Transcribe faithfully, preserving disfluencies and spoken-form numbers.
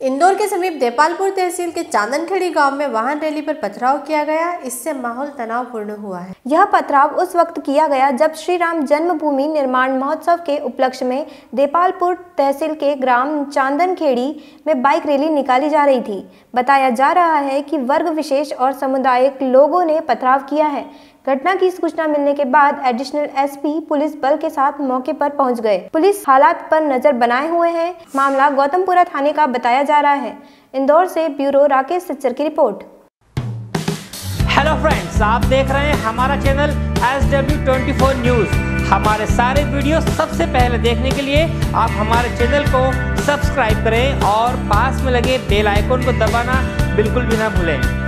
इंदौर के समीप देपालपुर तहसील के चांदनखेड़ी गांव में वाहन रैली पर पथराव किया गया। इससे माहौल तनावपूर्ण हुआ है। यह पथराव उस वक्त किया गया जब श्री राम जन्मभूमि निर्माण महोत्सव के उपलक्ष्य में देपालपुर तहसील के ग्राम चांदनखेड़ी में बाइक रैली निकाली जा रही थी। बताया जा रहा है कि वर्ग विशेष और सामुदायिक लोगों ने पथराव किया है। घटना की सूचना मिलने के बाद एडिशनल एसपी पुलिस बल के साथ मौके पर पहुंच गए। पुलिस हालात पर नजर बनाए हुए है। मामला गौतमपुरा थाने का बताया जा रहा है। इंदौर से ब्यूरो राकेश सच्चर की रिपोर्ट। हेलो फ्रेंड्स, आप देख रहे हैं हमारा channel S W twenty four news. हमारे सारे वीडियो सबसे पहले देखने के लिए आप हमारे चैनल को सब्सक्राइब करें और पास में लगे बेल आइकन को दबाना बिल्कुल भी ना भूलें।